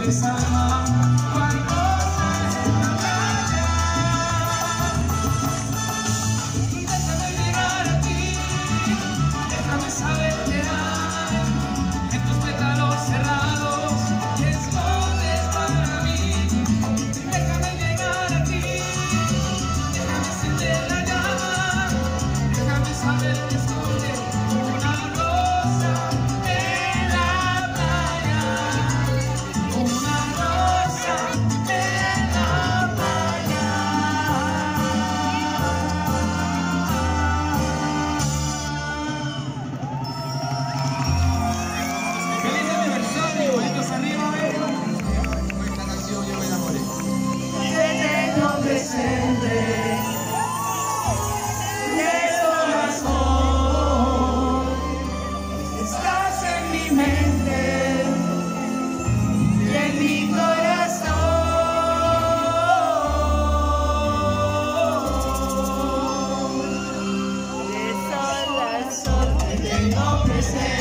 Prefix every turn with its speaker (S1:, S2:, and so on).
S1: desarma cuando sales en la playa. Y déjame llegar a ti, déjame saber que hay en tus pétalos cerrados que escondes para mí. Déjame llegar a ti, déjame encender la llama, déjame saber que esconde una rosa en la playa, una rosa en la playa. ¡Feliz aniversario! ¡Manitos arriba, con esta canción yo me enamoré.
S2: Te tengo presente de corazón, estás en mi mente y en mi corazón. De sol a sol te tengo presente.